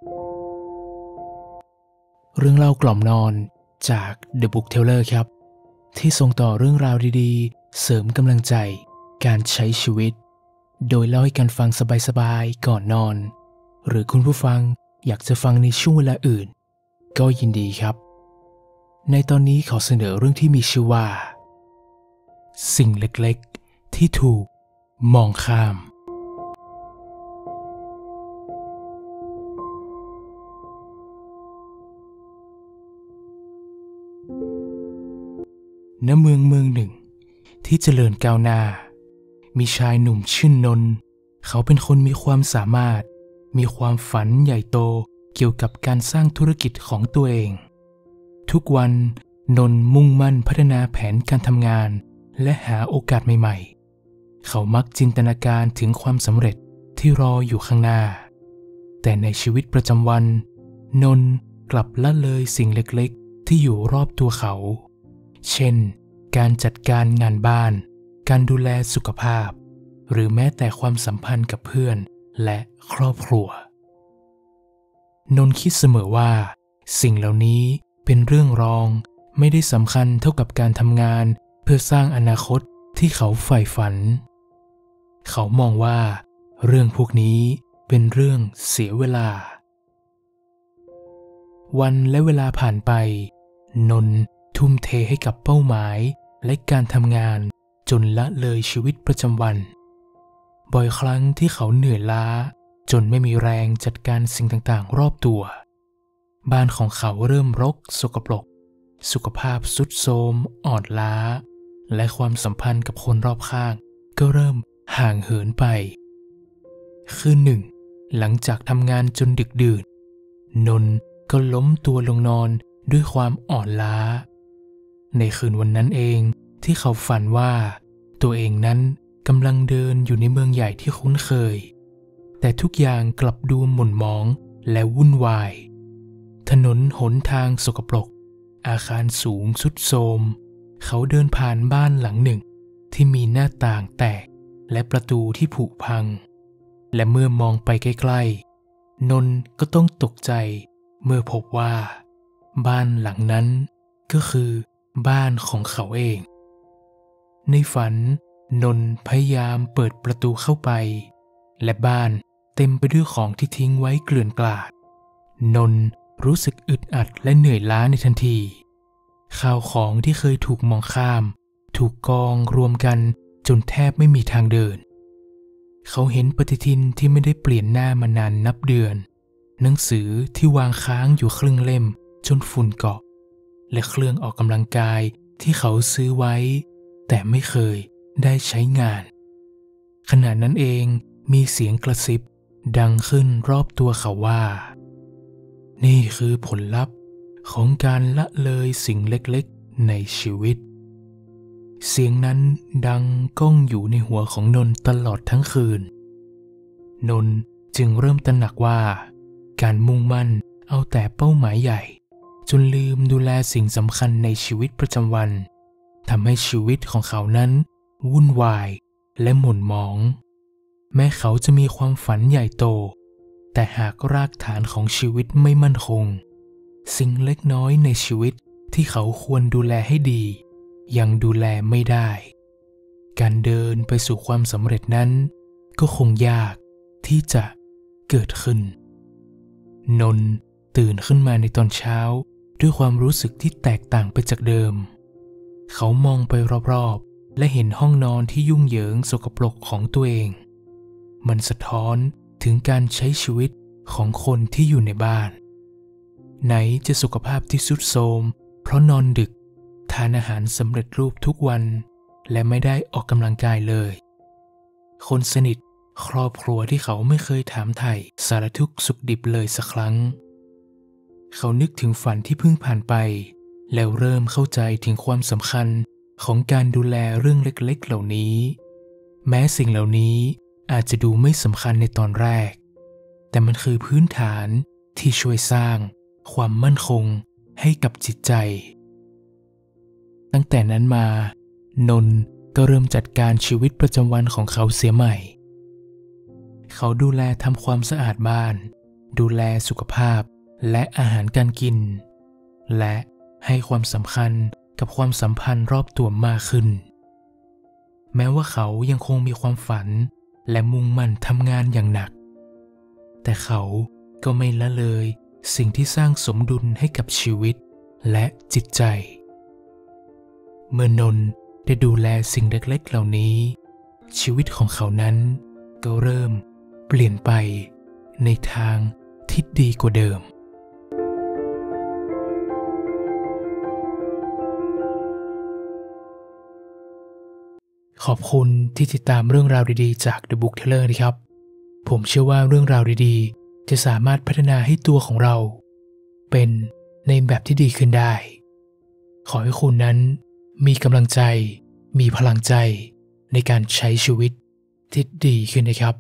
เรื่องเล่ากล่อมนอนจาก The Book Teller ครับที่ส่งต่อเรื่องราวดีๆเสริมกำลังใจการใช้ชีวิตโดยเล่าให้กันฟังสบายๆก่อนนอนหรือคุณผู้ฟังอยากจะฟังในช่วงเวลาอื่นก็ยินดีครับในตอนนี้ขอเสนอเรื่องที่มีชื่อว่าสิ่งเล็กๆที่ถูกมองข้ามณเมืองหนึ่งที่เจริญก้าวหน้ามีชายหนุ่มชื่อนนท์เขาเป็นคนมีความสามารถมีความฝันใหญ่โตเกี่ยวกับการสร้างธุรกิจของตัวเองทุกวันนนท์มุ่งมั่นพัฒนาแผนการทำงานและหาโอกาสใหม่ๆเขามักจินตนาการถึงความสำเร็จที่รออยู่ข้างหน้าแต่ในชีวิตประจำวันนนท์กลับละเลยสิ่งเล็กๆที่อยู่รอบตัวเขาเช่นการจัดการงานบ้านการดูแลสุขภาพหรือแม้แต่ความสัมพันธ์กับเพื่อนและครอบครัวนนท์คิดเสมอว่าสิ่งเหล่านี้เป็นเรื่องรองไม่ได้สำคัญเท่ากับการทำงานเพื่อสร้างอนาคตที่เขาใฝ่ฝันเขามองว่าเรื่องพวกนี้เป็นเรื่องเสียเวลาวันและเวลาผ่านไปนนท์ทุ่มเทให้กับเป้าหมายและการทำงานจนละเลยชีวิตประจำวันบ่อยครั้งที่เขาเหนื่อยล้าจนไม่มีแรงจัดการสิ่งต่างๆรอบตัวบ้านของเขาเริ่มรกสกปรกสุขภาพทรุดโทรมอ่อนล้าและความสัมพันธ์กับคนรอบข้างก็เริ่มห่างเหินไปคืนหนึ่งหลังจากทำงานจนดึกดื่นนนท์ก็ล้มตัวลงนอนด้วยความอ่อนล้าในคืนวันนั้นเองที่เขาฝันว่าตัวเองนั้นกำลังเดินอยู่ในเมืองใหญ่ที่คุ้นเคยแต่ทุกอย่างกลับดูหม่นหมองและวุ่นวายถนนหนทางสกปรกอาคารสูงทรุดโทรมเขาเดินผ่านบ้านหลังหนึ่งที่มีหน้าต่างแตกและประตูที่ผุพังและเมื่อมองไปใกล้ๆนนท์ก็ต้องตกใจเมื่อพบว่าบ้านหลังนั้นก็คือบ้านของเขาเองในฝันนนท์พยายามเปิดประตูเข้าไปและบ้านเต็มไปด้วยของที่ทิ้งไว้เกลื่อนกลาดนนท์รู้สึกอึดอัดและเหนื่อยล้าในทันทีข้าวของที่เคยถูกมองข้ามถูกกองรวมกันจนแทบไม่มีทางเดินเขาเห็นปฏิทินที่ไม่ได้เปลี่ยนหน้ามานานนับเดือนหนังสือที่วางค้างอยู่ครึ่งเล่มจนฝุ่นเกาะและเครื่องออกกำลังกายที่เขาซื้อไว้แต่ไม่เคยได้ใช้งานขณะนั้นเองมีเสียงกระซิบดังขึ้นรอบตัวเขาว่านี่คือผลลัพธ์ของการละเลยสิ่งเล็กๆในชีวิตเสียงนั้นดังก้องอยู่ในหัวของนนท์ตลอดทั้งคืนนนท์จึงเริ่มตระหนักว่าการมุ่งมั่นเอาแต่เป้าหมายใหญ่จนลืมดูแลสิ่งสำคัญในชีวิตประจำวันทำให้ชีวิตของเขานั้นวุ่นวายและหม่นหมองแม้เขาจะมีความฝันใหญ่โตแต่หากรากฐานของชีวิตไม่มั่นคงสิ่งเล็กน้อยในชีวิตที่เขาควรดูแลให้ดียังดูแลไม่ได้การเดินไปสู่ความสำเร็จนั้นก็คงยากที่จะเกิดขึ้นนนท์ตื่นขึ้นมาในตอนเช้าด้วยความรู้สึกที่แตกต่างไปจากเดิมเขามองไปรอบๆและเห็นห้องนอนที่ยุ่งเหยิงสกปรกของตัวเองมันสะท้อนถึงการใช้ชีวิตของคนที่อยู่ในบ้านไหนจะสุขภาพที่ทรุดโทรมเพราะนอนดึกทานอาหารสำเร็จรูปทุกวันและไม่ได้ออกกำลังกายเลยคนสนิทครอบครัวที่เขาไม่เคยถามไถ่สารทุกข์สุขดิบเลยสักครั้งเขานึกถึงฝันที่เพิ่งผ่านไปแล้วเริ่มเข้าใจถึงความสำคัญของการดูแลเรื่องเล็กๆเหล่านี้แม้สิ่งเหล่านี้อาจจะดูไม่สำคัญในตอนแรกแต่มันคือพื้นฐานที่ช่วยสร้างความมั่นคงให้กับจิตใจตั้งแต่นั้นมานนท์ก็เริ่มจัดการชีวิตประจำวันของเขาเสียใหม่เขาดูแลทำความสะอาดบ้านดูแลสุขภาพและอาหารการกินและให้ความสำคัญกับความสัมพันธ์รอบตัวมากขึ้นแม้ว่าเขายังคงมีความฝันและมุ่งมั่นทำงานอย่างหนักแต่เขาก็ไม่ละเลยสิ่งที่สร้างสมดุลให้กับชีวิตและจิตใจเมื่อนนท์ได้ดูแลสิ่งเล็กๆเหล่านี้ชีวิตของเขานั้นก็เริ่มเปลี่ยนไปในทางที่ดีกว่าเดิมขอบคุณที่ติดตามเรื่องราวดีๆจาก The Book Teller นะครับผมเชื่อว่าเรื่องราวดีๆจะสามารถพัฒนาให้ตัวของเราเป็นในแบบที่ดีขึ้นได้ขอให้คุณนั้นมีกำลังใจมีพลังใจในการใช้ชีวิตที่ดีขึ้นนะครับ